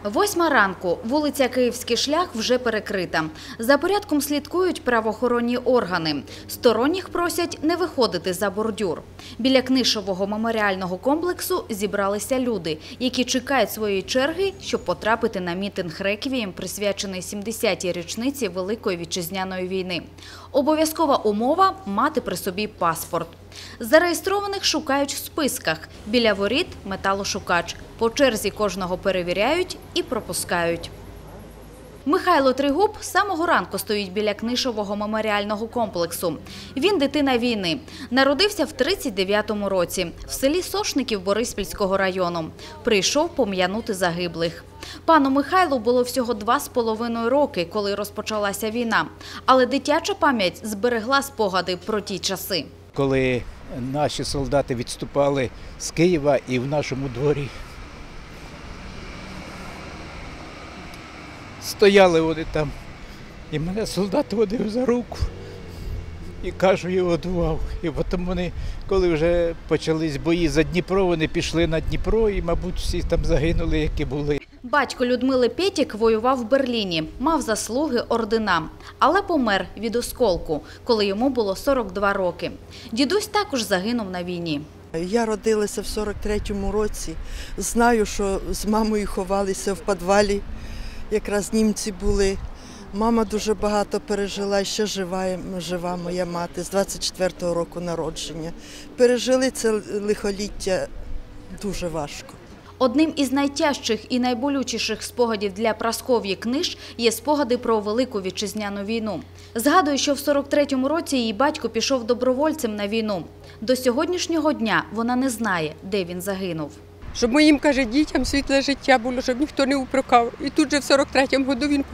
8 ранку. Вулиця Київський шлях вже перекрита. За порядком слідкують правоохоронні органи. Сторонніх просять не виходити за бордюр. Біля Книшового меморіального комплексу зібралися люди, які чекають своєї черги, щоб потрапити на мітинг реквієм, присвячений 70-й річниці Великої Вітчизняної війни. Обов'язкова умова – мати при собі паспорт. Зареєстрованих шукають в списках. Біля воріт – металошукач. По черзі кожного перевіряють і пропускають. Михайло Тригуб з самого ранку стоїть біля Книшового меморіального комплексу. Він дитина війни. Народився в 39-му році в селі Сошників Бориспільського району. Прийшов пом'янути загиблих. Пану Михайлу було всього 2,5 роки, коли розпочалася війна. Але дитяча пам'ять зберегла спогади про ті часи. Коли наші солдати відступали з Києва і в нашому дворі, стояли вони там, і мене солдат водив за руку і кажу, його годував. І потім вони, коли вже почались бої за Дніпро, вони пішли на Дніпро і, мабуть, всі там загинули, які були. Батько Людмили Пєтік воював в Берліні, мав заслуги, ордена, але помер від осколку, коли йому було 42 роки. Дідусь також загинув на війні. Я родилася в 43-му році. Знаю, що з мамою ховалися в підвалі. Якраз німці були. Мама дуже багато пережила, ще жива моя мати, з 24-го року народження. Пережили це лихоліття дуже важко. Одним із найтяжчих і найболючіших спогадів для Прасков'ї Книж є спогади про Велику Вітчизняну війну. Згадує, що в 43-му році її батько пішов добровольцем на війну. До сьогоднішнього дня вона не знає, де він загинув. Щоб моїм, каже, дітям світле життя було, щоб ніхто не упрекав. І тут же в 43-му году він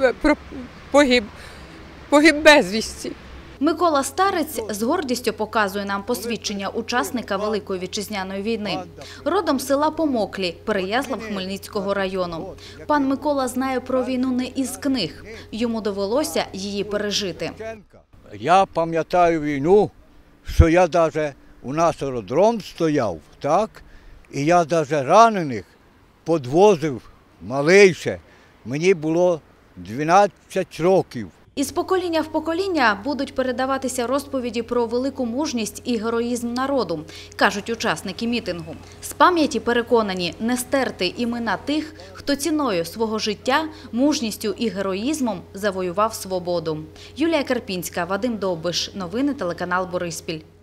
погиб безвісті. Микола Старець з гордістю показує нам посвідчення учасника Великої Вітчизняної війни. Родом з села Помоклі, Переяслав Хмельницького району. Пан Микола знає про війну не із книг. Йому довелося її пережити. Я пам'ятаю війну, що я навіть у нас аеродром стояв, так? І я навіть ранених підвозив малий ще. Мені було 12 років. Із покоління в покоління будуть передаватися розповіді про велику мужність і героїзм народу, кажуть учасники мітингу. З пам'яті переконані не стерти імена тих, хто ціною свого життя, мужністю і героїзмом завоював свободу. Юлія Карпінська, Вадим Довбиш. Новини телеканал Бориспіль.